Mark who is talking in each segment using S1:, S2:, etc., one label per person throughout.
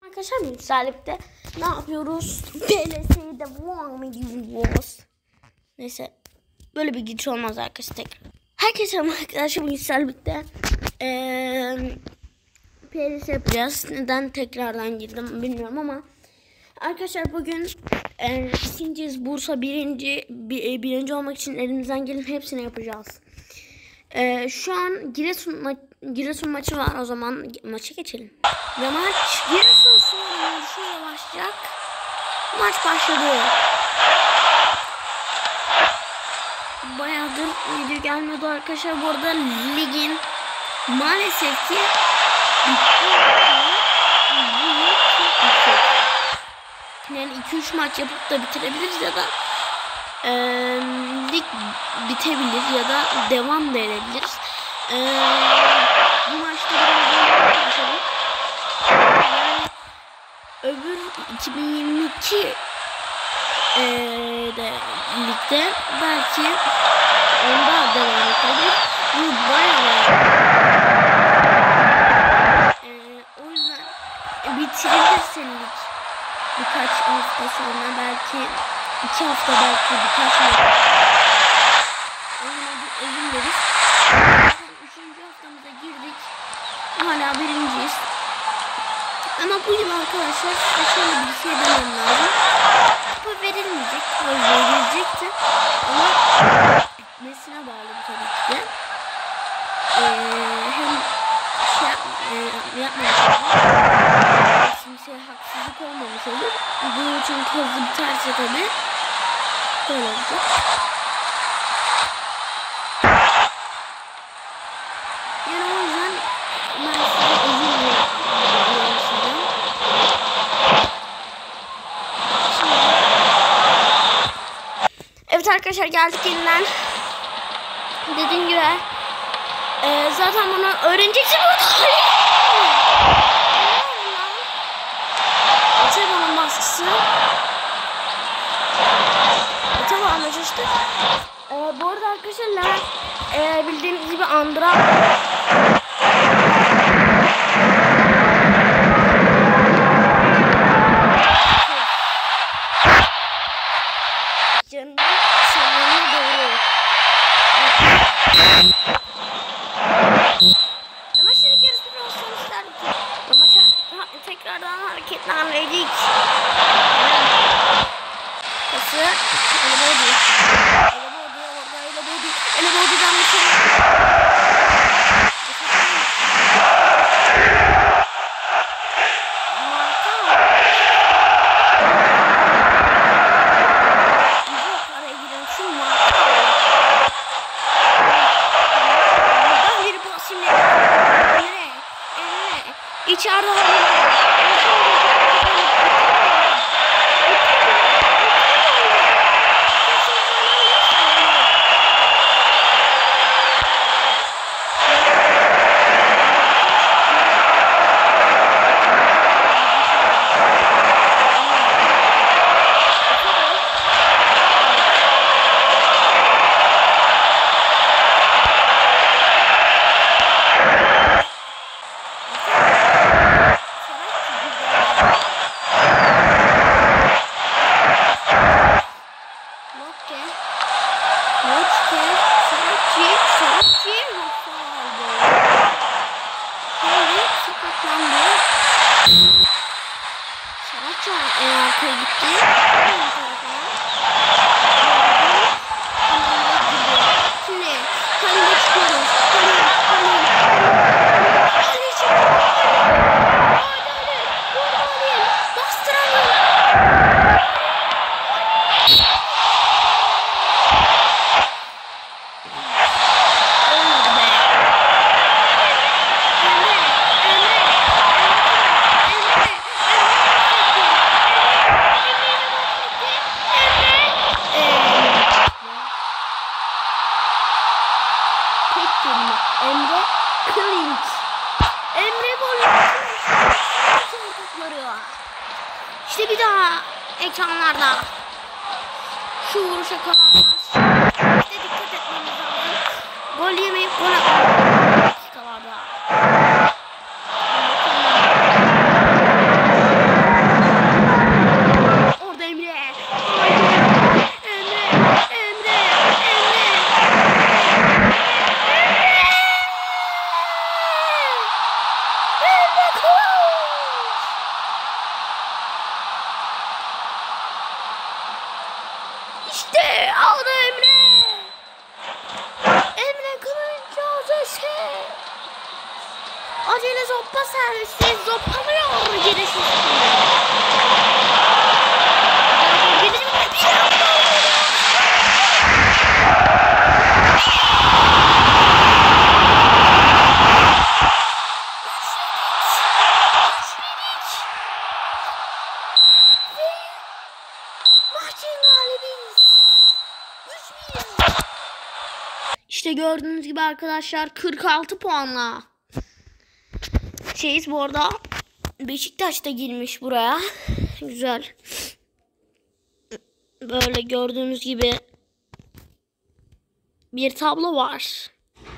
S1: Arkadaşlar müsaadekte ne yapıyoruz? PLS'yi devam ediyoruz. Neyse böyle bir giriş olmaz arkadaşlar tekrar. Herkese arkadaşlar müsaadekte PLS yapacağız. Neden tekrardan girdim bilmiyorum ama arkadaşlar bugün ikinciyiz. Bursa birinci olmak için elimizden gelen hepsini yapacağız. Şu an Giresun maçı var, o zaman maça geçelim. Ve maç Giresun Spor'la başlayacak. Maç başladı. Bayağıdır video gelmiyordu arkadaşlar. Bu arada ligin maalesef ki yani 2-3 maç yapıp da bitirebiliriz ya da lig bitebilir ya da devam da edebiliriz. Bu maçta biraz konuşalım. Yani öbür 2022 de ligde belki onda devam edebilir. Bu bayağı o yüzden bitirilirse lig birkaç hafta sonra, belki 2 hafta, belki birkaç hafta özür dileriz. 3. haftamıza girdik. Hala birinciyiz. Ama bu yıl arkadaşlar şöyle bir şey demem lazım. Kupa verilmeyecek. Kupa verilecekti. Ama bitmesine bağlı bu tabii ki de. Hem yapmayacağım. Kimseye haksızlık olmamış olur. Bunun için hızlı biterse tabii böyle olacak. Yani o yüzden ben size özür diliyorum sizden. Evet arkadaşlar, geldik yeniden. Dediğim gibi zaten bunu öğreneceksin burada. Tabanın baskısı. Tabanla çalıştı. Bu arada arkadaşlar bildiğiniz gibi Andra canım sonuna doğru. Ama şimdi yarısı biraz sonuçlar. Maça tekrardan hareketlendirdik. Kası Elebodi. Elebodi orada, Elebodi. Elebodi'den bir şey. İçeride arkaya gitti. Şimdi kaleye çıkıyoruz. Kaleye çıkıyoruz. Hadi. Bastıralım. Olmadı be. Emre Kılınç. Emre golü. İşte bir daha ekranlarda. Şu vuruşa kalanlar. İşte dikkat etmemiz lazım. Gol yemeyip gol atmak dakikalarda. aldı Emre. Emre Kılınç Azesi. Acele zoppa servisi zoppalıyor girişi. İşte gördüğünüz gibi arkadaşlar 46 puanla. Bu arada Beşiktaş da girmiş buraya. Güzel. Böyle gördüğünüz gibi bir tablo var.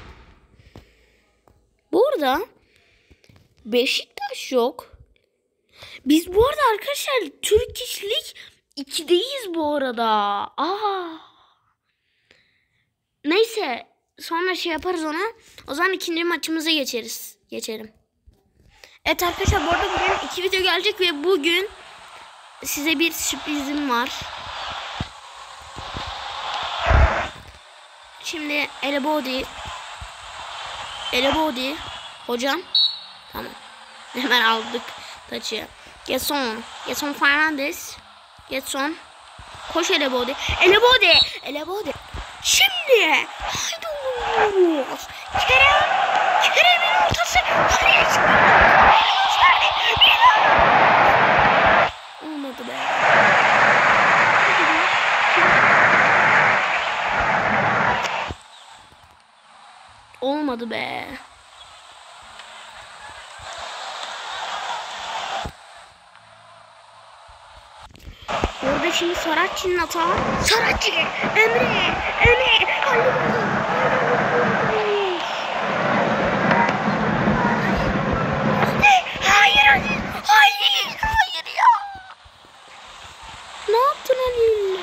S1: Burada Beşiktaş yok. Biz bu arada arkadaşlar Türk İş Lig 2'deyiz bu arada. Neyse sonra yaparız ona. O zaman ikinci maçımıza geçelim. Evet arkadaşlar bu arada bugün 2 video gelecek ve bugün size bir sürprizim var. Şimdi Elebodi hocam. Tamam. Hemen aldık taçı. Getson Fernandes. Getson. Koş Elebodi. Şimdi. Haydi oğlum. Kerem'in ortası. Olmadı be. Olmadı be. Orada şimdi Saratçı'nın hata. Saratçı. Emre. Hayır ya. Ne yaptın Halil?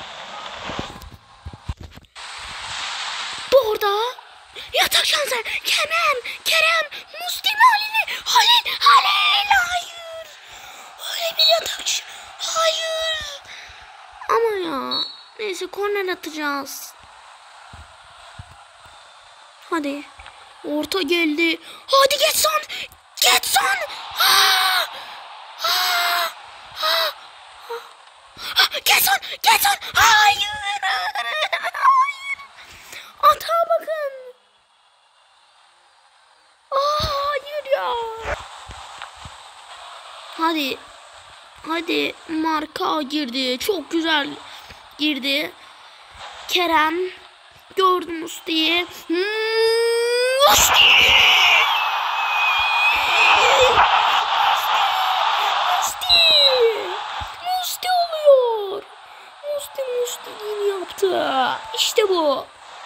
S1: Bu arada yatak şansı. Kerem. Musti mi Halil? Hayır. Öyle bir yatak. Hayır. Ama ya. Neyse korner atacağız. Hadi. Orta geldi. Hadi Getson. Getson. Hayır. Atağa bakın. Hayır ya. Hadi marka girdi. Çok güzel girdi. Kerem gördü Musti'yi. Musti oluyor. Musti yeni yaptı. İşte bu.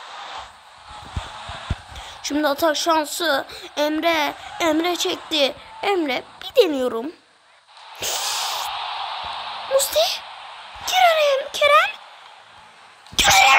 S1: Şimdi atak şansı. Emre çekti. Emre bir deniyorum. Musti. Gir araya Kerem. Kerem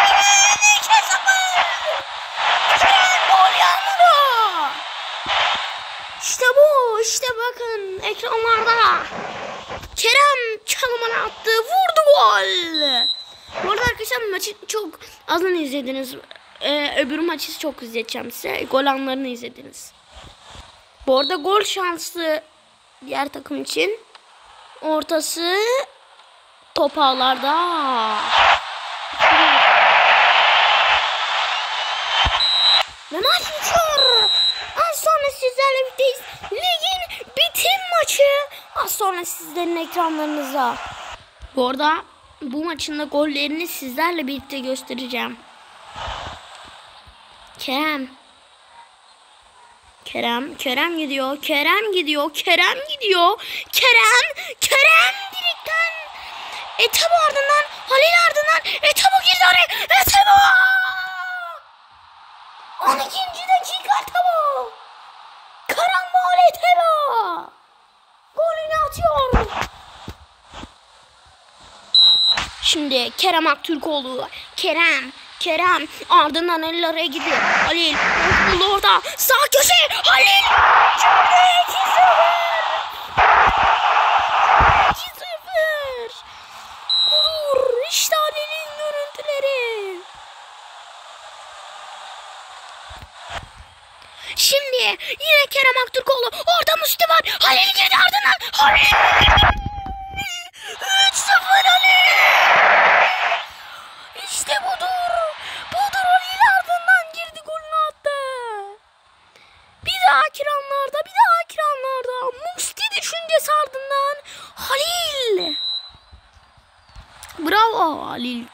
S1: gol yağmuru. İşte bu. İşte bakın ekranlarda. Kerem çalımını attı. Vurdu gol. Bu arada arkadaşlar maçı çok azını izlediniz. Öbür maçı çok izleteceğim size. Gol anlarını izlediniz. Bu arada gol şansı diğer takım için. Ortası top ağlarda. Ve maç bitiyor. Az sonra sizlerle birlikteyiz. Ligin bitim maçı. Az sonra sizlerin ekranlarınıza. Bu arada bu maçın da gollerini sizlerle birlikte göstereceğim. Kerem gidiyor. Kerem direkten. Etebo ardından. Halil ardından. Etebo girdi oraya. Etebo. 12. dakika Etebo. Karambol Etebo. Golünü atıyor. Şimdi Kerem Aktürkoğlu. Kerem ardından Halil araya gidiyor. Halil orada sağ köşe Halil 2-0 Gurur işte Halil'in Kerem Aktürkoğlu. Orada Musti var. Halil girdi ardından. Halil. 3-0 Halil. İşte budur. Budur, Halil ardından girdi, golünü attı. Bir daha ekranlarda. Musti düşüncesi ardından. Halil. Bravo Halil.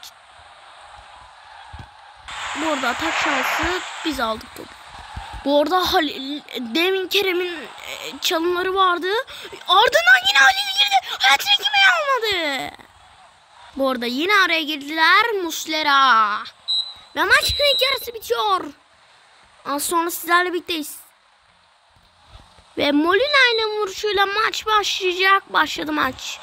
S1: Bu arada atak şansı biz aldık topu. Bu arada Halil, demin Kerem'in çalımları vardı. Ardından yine Halil girdi. Hat-trick'i mi almadı? Bu arada yine araya girdiler Muslera. Ve maçın ilk yarısı bitiyor. Az sonra sizlerle birlikteyiz. Ve Molina ile vuruşuyla maç başlayacak. Başladı maç.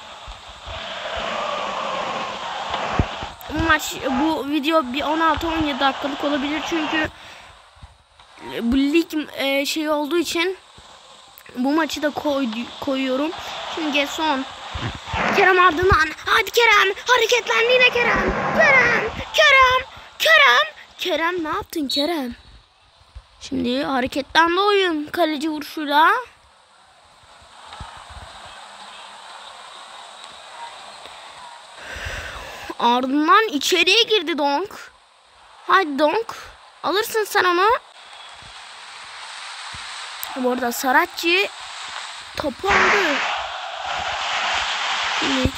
S1: Bu video bir 16-17 dakikalık olabilir çünkü bu lig şey olduğu için bu maçı da koyuyorum. Şimdi son Kerem ardından, hadi Kerem, hareketlendi yine Kerem. Kerem ne yaptın Kerem? Şimdi hareketlendi oyun kaleci vuruşuyla. Ardından içeriye girdi Donk. Hadi Donk. Alırsın sen onu. Bu arada Saratçı topu aldı. Şimdi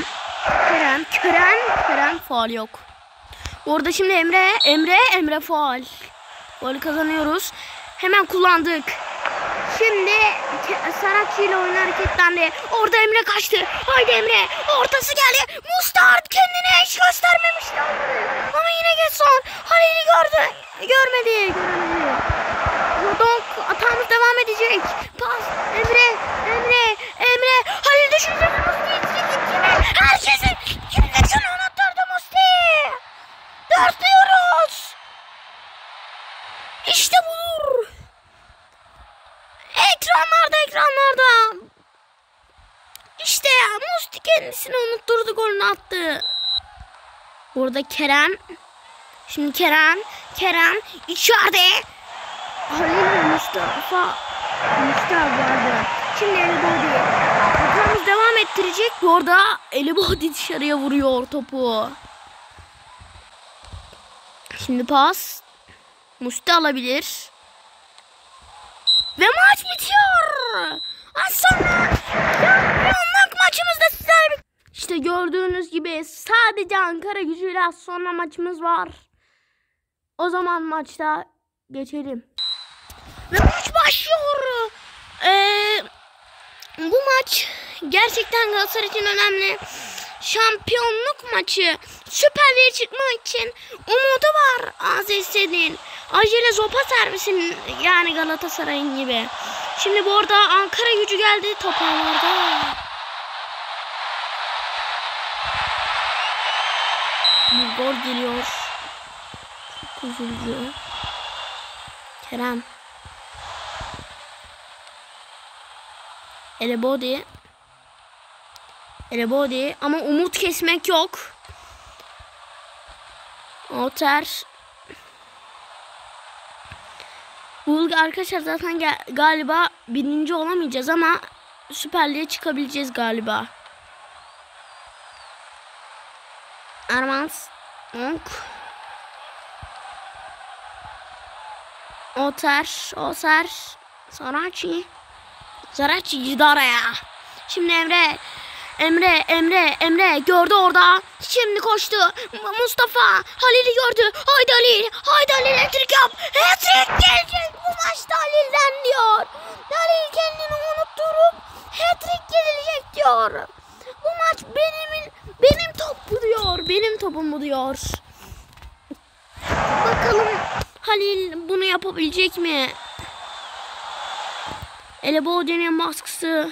S1: Kerem faul yok. Bu arada şimdi Emre faul. Golü kazanıyoruz. Hemen kullandık. Şimdi Saratçı ile oyun hareketlendi. Orada Emre kaçtı. Haydi Emre. Ortası geldi. Mustard kendine hiç göstermemişti. Ama yine geç son. Halil'i gördü. Görmedi. Donk atağımız devam edecek. Pas. Emre. Halil düşündü. Herkesin kimdesini unutturdu Musti. Dörtlüyoruz. İşte budur. Ekranlarda. İşte Musti kendisini unutturdu, golünü attı. Burada Kerem. Şimdi Kerem içeride. Halil Mustafa vardı. Şimdi Elibodi. Hatamız devam ettirecek. Bu arada Elibodi dışarıya vuruyor topu. Şimdi pas. Musti alabilir. Ve maç bitiyor. Az sonra şampiyonluk maçımızda sizler. İşte gördüğünüz gibi sadece Ankara Gücü'yle az sonra maçımız var. O zaman maçta geçelim. Ve maç başlıyor. Bu maç gerçekten Galatasaray için önemli. Şampiyonluk maçı. Süper Lig'e çıkmak için umudu var AZS'nin. Acele Zopa servisinin, yani Galatasaray'ın gibi. Şimdi bu arada Ankara Gücü geldi topağlarda. Bir gol geliyor. Çok üzücü. Kerem. Elebodi ama umut kesmek yok. Oter. Bu arkadaşlar zaten galiba birinci olamayacağız ama Süper Lig'e çıkabileceğiz galiba. Armans. Donk. Oter. Saratçı girdi araya. Şimdi Emre gördü orada. Şimdi koştu. Mustafa Halil'i gördü. Haydi Halil hat-trick yap. Hat-trick gelecek bu maçta Halil'den diyor. Halil kendini unutturup hat-trick gelecek diyor. Bu maç benim top bu diyor. Benim topum bu diyor. Bakalım Halil bunu yapabilecek mi? Elebodi'nin baskısı.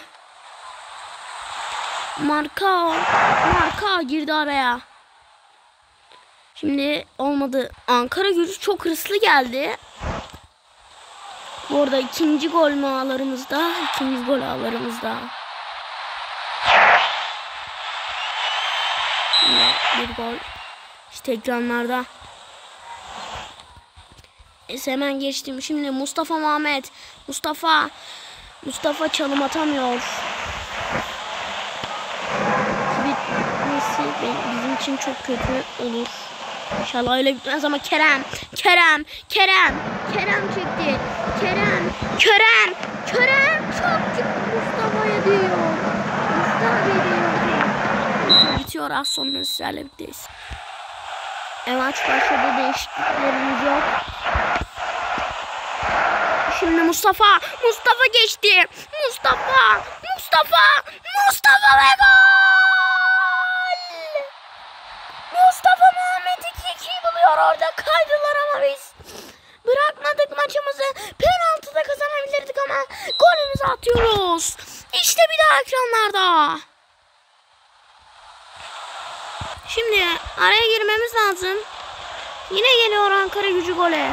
S1: Marka girdi araya. Şimdi olmadı. Ankara Gücü çok hırslı geldi. Bu arada ikinci gol ağlarımızda. Şimdi bir gol. İşte ekranlarda. Hemen geçtim. Şimdi Mustafa Muhammed. Mustafa çalım atamıyor. Bitmesi bizim için çok kötü olur. İnşallah öyle bitmez ama Kerem çekti. Kerem çok Mustafa'ya diyor. Bitiyor, az sonra sizlerle birlikteyiz. Maç başladı, değişikliklerimiz yok. Şimdi Mustafa geçti. Mustafa ve gol! Mustafa Muhammed 2-2'yi buluyor, orada kaydılar ama biz bırakmadık maçımızı. Penaltıda kazanabilirdik ama golümüzü atıyoruz. İşte bir daha ekranlarda. Şimdi araya girmemiz lazım. Yine geliyor Ankara Gücü gole.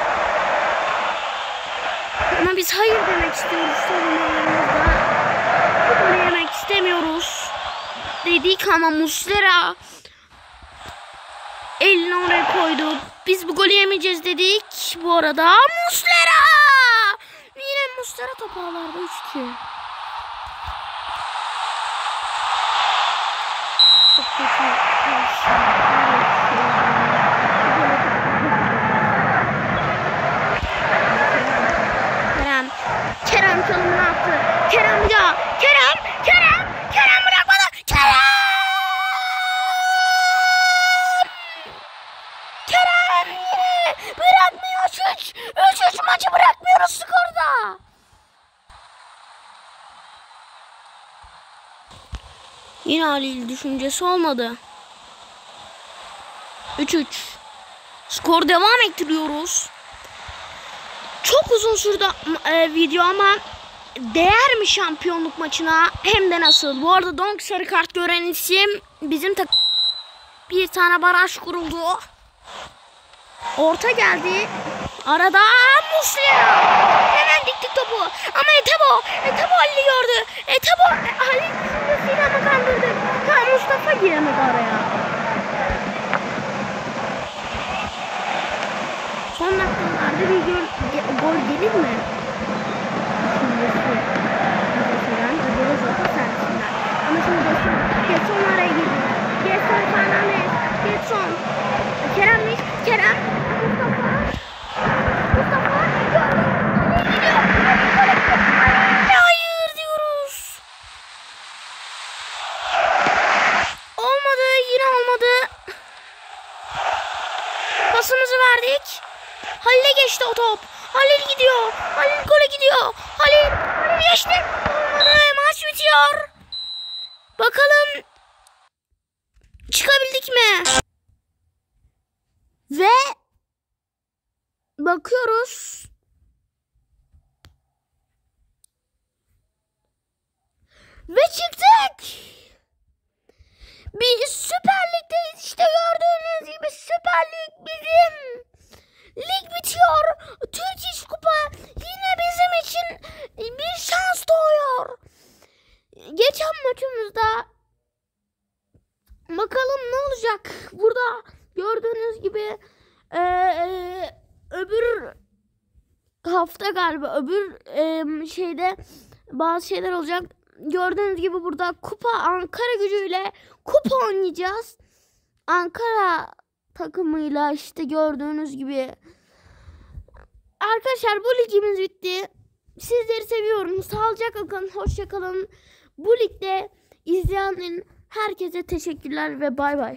S1: Ama biz hayır demek istiyoruz savunmalarımızda. Bu golü yemek istemiyoruz dedik ama Muslera elini oraya koydu. Biz bu golü yemeyeceğiz dedik. Bu arada Muslera! Yine Muslera topu ağlarda 3-2. Çok kötü. Kerem çalımını attı. Kerem bir daha. Kerem bırakmadı. Kerem yine bırakmıyor. 3-3 maçı bırakmıyoruz skorda. Yine Halil düşüncesi olmadı. 3-3. Skor devam ettiriyoruz. Çok uzun sürdü video ama değer mi şampiyonluk maçına, hem de nasıl? Bu arada Donk sarı kart gören isim bizim bir tane baraj kuruldu. Orta geldi. Arada Muslera. Hemen diktik topu. Ama Etebo Halil'i gördü. Halil düşüncesiyle ama kandırdı. Mustafa giremedi araya. Son dakikalarda bir gol gelir mi? Ama şimdi Getson araya girdi. Getson Fernandez. Kerem. Mustafa. Gidiyor. Hayır diyoruz. Yine olmadı. Pasımızı verdik. Halil'e geçti o top. Halil gidiyor. Halil gole gidiyor. Halil geçti. Olmadı. Maç bitiyor. Bakalım çıkabildik mi? Ve bakıyoruz. Ve çıktık. Biz Süper Lig'deyiz. İşte gördüğünüz gibi Süper Lig bizim. Lig bitiyor. Türkiye Kupa yine bizim için bir şans doğuyor. Geçen maçımızda bakalım ne olacak. Burada gördüğünüz gibi öbür hafta galiba öbür şeyde bazı şeyler olacak. Gördüğünüz gibi burada Ankara Gücü'yle kupa oynayacağız. Ankara takımıyla işte gördüğünüz gibi. Arkadaşlar bu ligimiz bitti. Sizleri seviyorum. Sağlıcakla kalın. Hoşça kalın. Bu ligde izleyen herkese teşekkürler ve bay bay.